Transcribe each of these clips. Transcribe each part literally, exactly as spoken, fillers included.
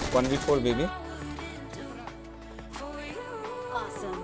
one v four baby. Awesome.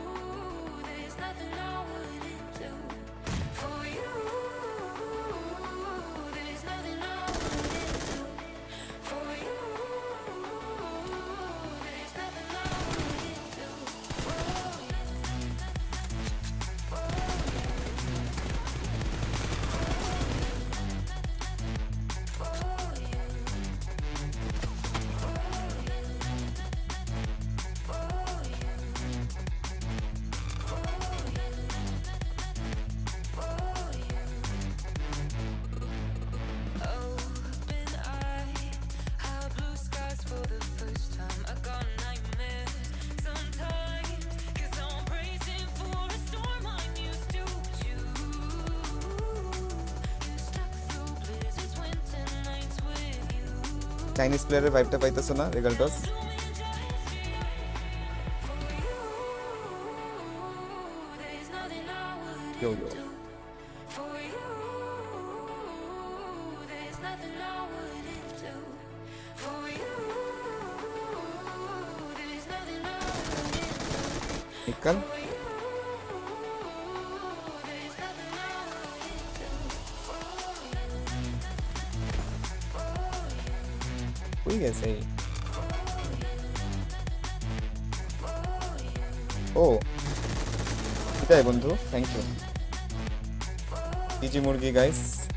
Chinese player vibe ta paitaso na Regaltos. Yo yo. Nikal. कोई कैसे ही ओ ठीक है बंधु थैंक यू जीजी मुर्गी गाइस